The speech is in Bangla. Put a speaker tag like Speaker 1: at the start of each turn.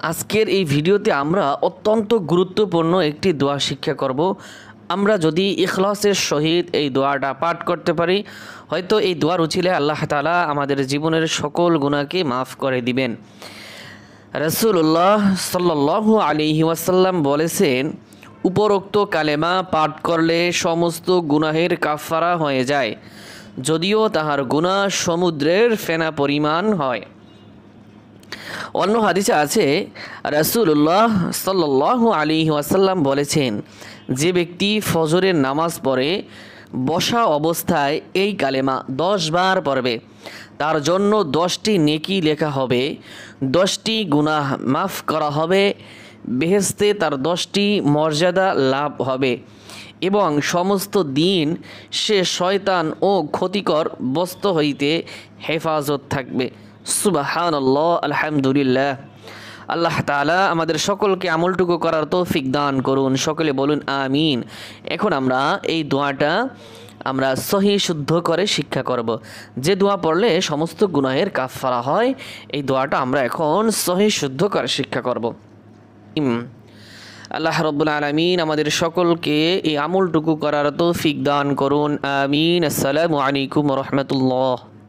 Speaker 1: আজকের এই ভিডিওতে আমরা অত্যন্ত গুরুত্বপূর্ণ একটি দোয়া শিক্ষা করব। আমরা যদি ইখলাসের সহিত এই দোয়াটা পাঠ করতে পারি, হয়তো এই দোয়ার উচিলে আল্লাহ তাআলা আমাদের জীবনের সকল গুনাহকে মাফ করে দিবেন। রাসূলুল্লাহ সাল্লাল্লাহু আলাইহি ওয়াসাল্লাম বলেছেন, উপরোক্ত কালেমা পাঠ করলে সমস্ত গুনাহের কাফারা হয়ে যায়, যদিও তাহার গুনাহ সমুদ্রের ফেনা পরিমাণ হয়। অন্য হাদিসে আছে, রাসূলুল্লাহ সাল্লাল্লাহু আলাইহি ওয়াসাল্লাম বলেছেন, যে ব্যক্তি ফজরের নামাজ পড়ে বসা অবস্থায় এই কালেমা 10 বার পড়বে, তার জন্য 10টি নেকি লেখা হবে, 10টি গুনাহ মাফ করা হবে, বেহেশতে তার 10টি মর্যাদা লাভ হবে এবং সমস্ত দিন সে শয়তান ও ক্ষতিকর বস্তু হইতে হেফাজত থাকবে। সুবহানাল্লাহ, আলহামদুলিল্লাহ। আল্লাহ তাআলা আমাদের সকলকে আমলটুকু করার তৌফিক দান করুন। সকলে বলুন আমিন। এখন আমরা এই দোয়াটা সহি শুদ্ধ করে শিক্ষা করব। যে দোয়া পড়লে সমস্ত গুনাহের কাফারা হয়, এই দোয়াটা আমরা এখন সহি শুদ্ধ করে শিক্ষা করব। আল্লাহ রাব্বুল আলামিন আমাদের সকলকে এই আমলটুকু করার তৌফিক দান করুন। আমিন। আসসালামু আলাইকুম ওয়া রাহমাতুল্লাহ।